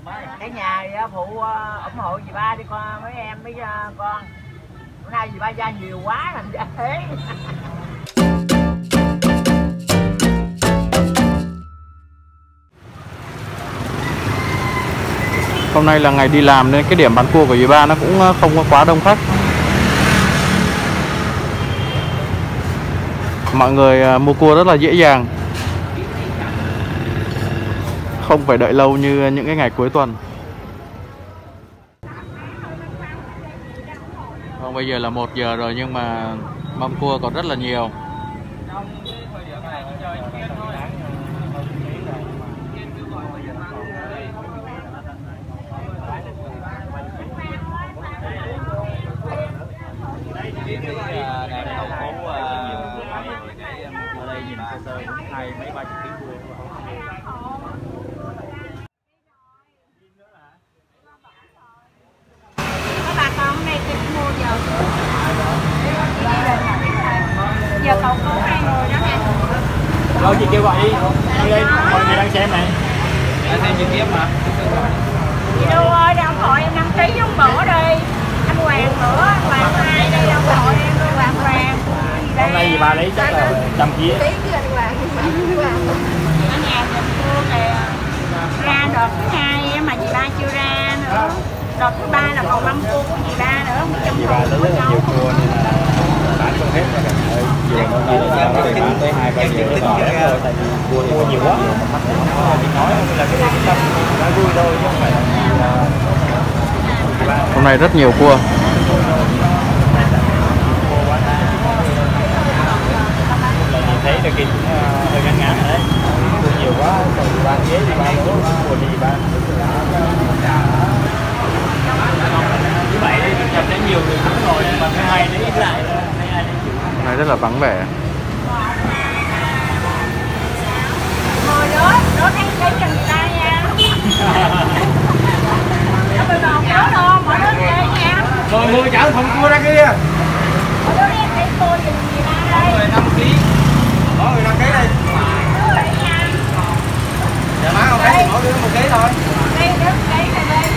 Cái nhà phụ ủng hộ dì ba đi con, mấy em với con. Bữa nay dì ba ra nhiều quá làm ra thế. Hôm nay là ngày đi làm nên cái điểm bán cua của dì ba nó cũng không có quá đông khách. Mọi người mua cua rất là dễ dàng, không phải đợi lâu như những cái ngày cuối tuần. Bây giờ là 1 giờ rồi nhưng mà mâm cua còn rất là nhiều. Giờ cậu có 2 người đó nè. Rồi chị kêu gọi đi. Đây, mọi người đang xem này. Đang xem trực tiếp mà. Chị Đu ơi, đồng hội em đăng ký giống bữa đi. Anh Hoàng nữa, anh Hoàng 2 đây đồng hội em luôn, Hoàng Hoàng. Hôm nay gì bà lấy chắc là 100 kg. Ở nhà mình cua kìa. Ra đợt thứ 2 mà chị ba chưa ra nữa. Đợt thứ 3 là còn mâm cua của chị ba nữa. Chị ba lấy rất là nhiều cua nên là bán không hết rồi. Vừa hôm nay là bán tới 2-3 giờ rồi tại vì cua nhiều quá. Chị nói là cái tâm nó vui thôi chứ không phải là Hôm nay rất nhiều cua. nhìn thấy là kia cũng hơi ngắn ngắn đấy. Cua nhiều quá, còn ba ghế thì ba lỗ, cua thì ba. Như vậy đi, nhập đến nhiều người cũng rồi nhưng mà cái hay nó ít lại là hay ai chịu. Hôm nay rất là vắng vẻ. Ngồi đó thấy cái chân người ta nha. Nó bị bòn kéo luôn, mọi đứa đi đây nha. Rồi mua chở thùng cua ra kia. Mọi đứa đi em thấy cua gì người ta đây. Rồi 5 kg. Có người 5 kg đây. Dạ má không thấy mỗi đứa 1 kg thôi. Đây đứa ký này đây.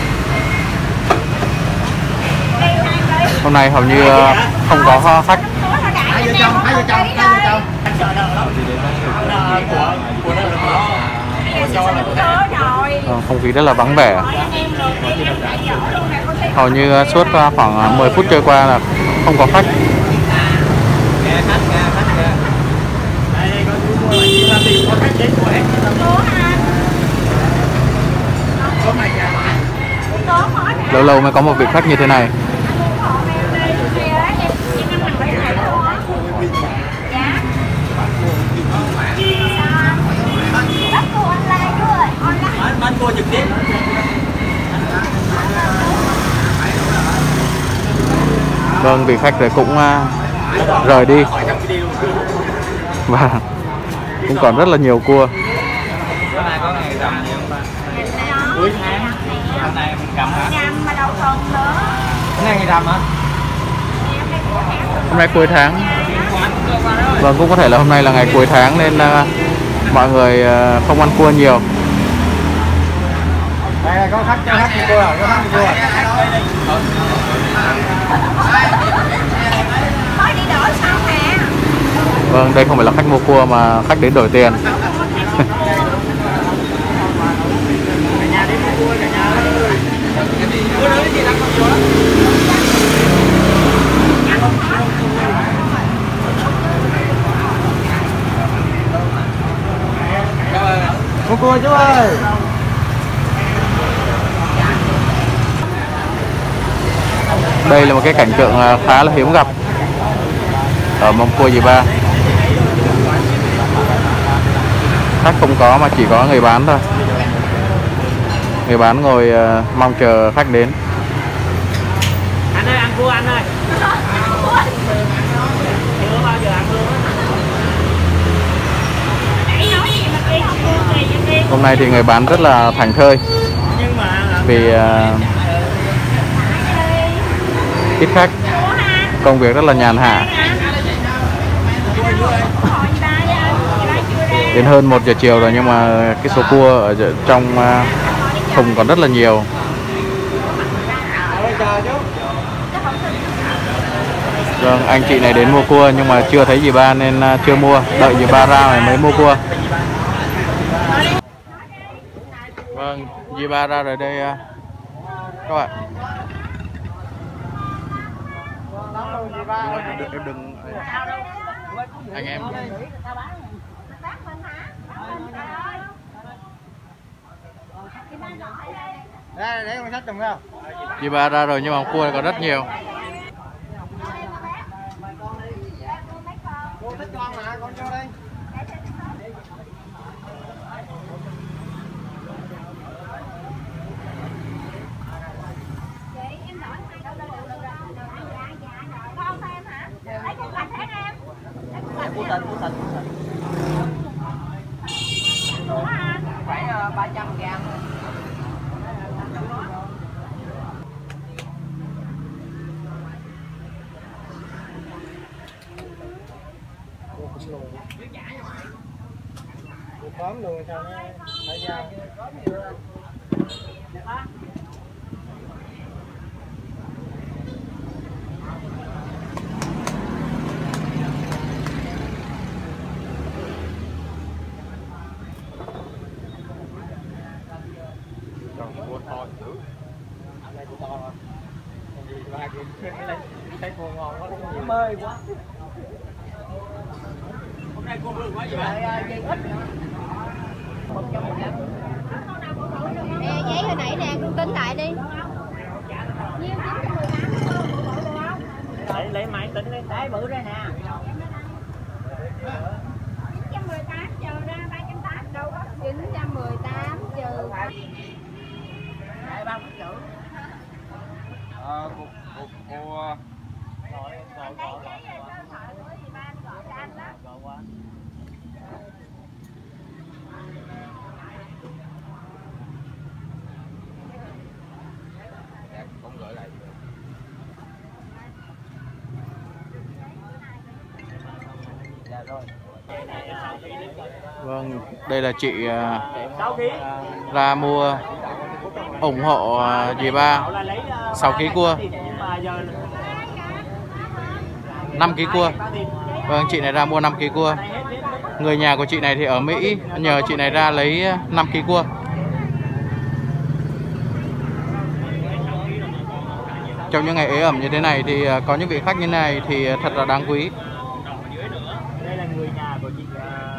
Đây 2 kg. Hôm nay hầu như không có khách. Hai vợ chồng, hai vợ chồng. Không khí rất là vắng vẻ. Hầu như suốt khoảng 10 phút trôi qua là không có khách. Lâu lâu mới có một vị khách như thế này. Bán cua trực tiếp. Vâng, vị khách rồi cũng rời đi. Và cũng còn rất là nhiều cua. Bữa nay có ngày rằm gì không ba? Cuối tháng. Hôm nay mình cầm hả? Nhằm mà đầu tuần nữa. Hôm nay ngày rằm hả? Hôm nay cuối tháng. Vâng, cũng có thể là hôm nay là ngày cuối tháng nên mọi người không ăn cua nhiều. Đây có khách cho khách cua rồi, có khách cua rồi. Mới đi đổi xong nè. Vâng, đây không phải là khách mua cua mà khách đến đổi tiền. Mua cua chú ơi. Đây là một cái cảnh tượng khá là hiếm gặp ở mâm cua dì ba. Khách không có mà chỉ có người bán thôi. Người bán ngồi mong chờ khách đến. Anh ơi, ăn cua anh ơi. Chưa bao giờ ăn luôn á. Hôm nay thì người bán rất là thảnh thơi vì ít khách, công việc rất là nhàn hạ. Đến hơn 1 giờ chiều rồi nhưng mà cái số cua ở trong thùng còn rất là nhiều. Vâng, anh chị này đến mua cua nhưng mà chưa thấy dì ba nên chưa mua, đợi dì ba ra rồi mới mua cua. Vâng, dì ba ra rồi đây các bạn. Em đừng anh em. Đây con sách trùng không? Dì ba ra rồi nhưng mà cua này còn rất nhiều. Cô thích con mà, con cho đây. Của tình phải 300g. Cốm luôn sao nó phải ra. Thấy cua ngon quá, Mê quá. Hôm nay cua bự quá vậy bạn? Dây ít. 115. Nè, giấy hồi nãy nè, con tính lại đi. Nhiêu 918. Lấy máy tính lấy cái bự đây nè. 918 trừ ra 380 đâu có. 918 trừ. Đây 3 phút chữ. cua con gửi lại. Dạ rồi. Vâng, đây là chị ra mua ủng hộ dì ba 6 kg cua, 5 kg cua. Vâng, chị này ra mua 5 kg cua. Người nhà của chị này thì ở Mỹ, nhờ chị này ra lấy 5 kg cua. Trong những ngày ế ẩm như thế này thì có những vị khách như này thì thật là đáng quý. Đây là người nhà của chị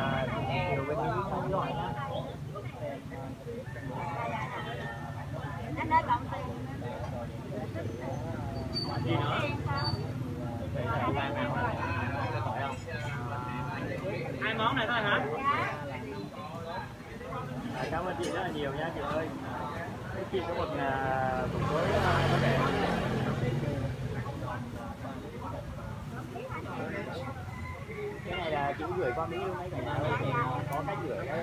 hai món này thôi hả? Cảm ơn chị rất là nhiều nha chị ơi. Chị có một buổi tối cái này là chị gửi qua Mỹ luôn đấy, cả nhà ơi, có cách gửi đấy.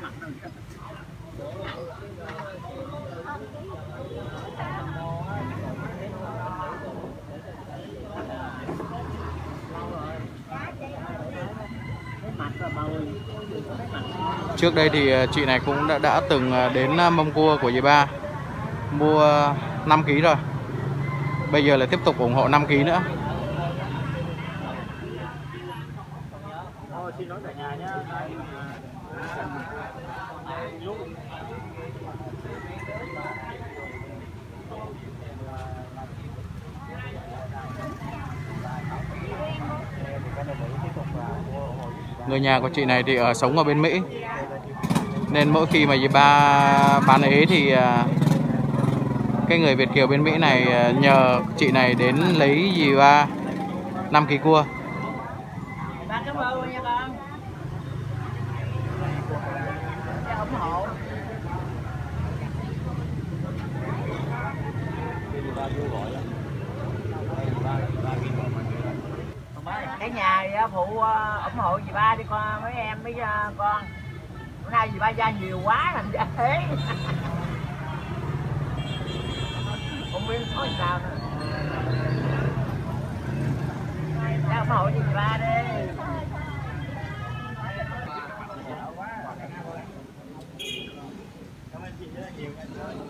Trước đây thì chị này cũng đã từng đến mâm cua của dì ba mua 5 kg rồi. Bây giờ lại tiếp tục ủng hộ 5 kg nữa. Xin lỗi cả nhà nhé. Người nhà của chị này thì sống ở bên Mỹ, nên mỗi khi mà dì ba bán ế thì cái người Việt kiều bên Mỹ này nhờ chị này đến lấy dì ba 5 kg cua. Ba cảm ơn nha con. Ủng hộ. Cái nhà phụ ủng hộ dì ba đi con, mấy em với con. Bữa nay dì ba ra nhiều quá thành ra thế. Không biết nói sao nữa. Ra ủng hộ dì ba đi. Cảm ơn chị rất là nhiều.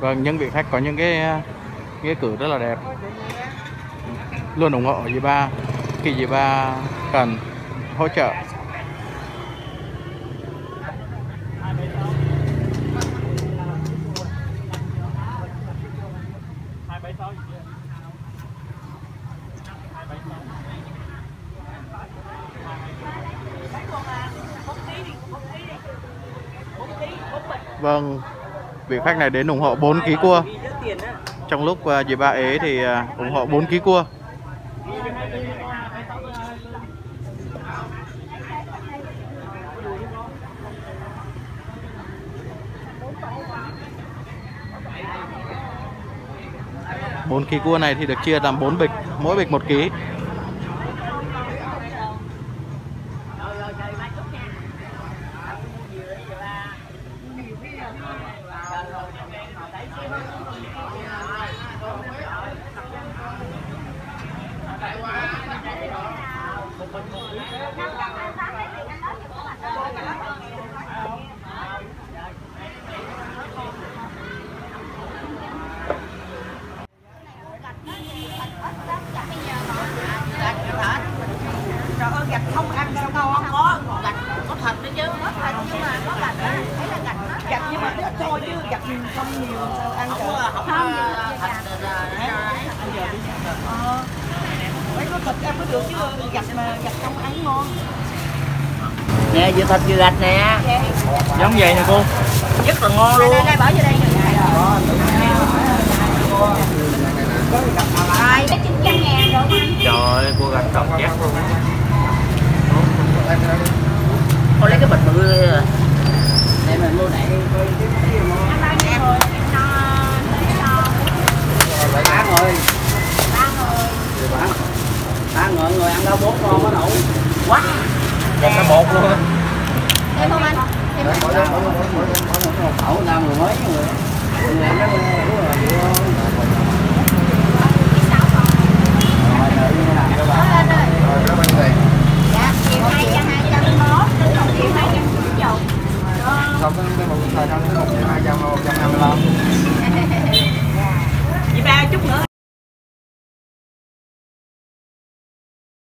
Vâng, những vị khách có những cái nghĩa cử rất là đẹp, luôn ủng hộ dì ba khi dì ba cần hỗ trợ. Vâng, vị khách này đến ủng hộ 4 kg cua. Trong lúc dì ba ế thì ủng hộ 4 kg cua. Bốn kg cua này thì được chia làm 4 bịch, mỗi bịch 1 kg. Trời ơi, gạch không ăn sao ngon, có gạch có thịt nữa chứ, có thịt nhưng mà có gạch đó, thấy là gạch nó gạch nhưng mà ít thôi chứ gạch không nhiều sao ăn được. Không ăn giờ đi. Mấy có thịt ăn mới được chứ gạch mà gạch không ăn ngon. Nè, vừa thịt vừa gạch nè. Giống vậy nè cô. Rất là ngon luôn. Đây bỏ vô đây nè. Rồi, cái 900.000 rồi anh. Trời ơi, cô gạch tròn chắc luôn. Con lấy cái bịch bự để mình mua này coi cái Ăn bao nhiêu rồi? No. 3 người. 3 người. 3 người ăn đâu 4 con mới đủ. Quá. Gạch nó một luôn á. Thêm không anh? Thêm Mỗi khẩu ra mười mấy người. Người ăn nó dạ, chiều 221 đến 1 triệu 290. Xong cái một thời gian tới 1 triệu 225.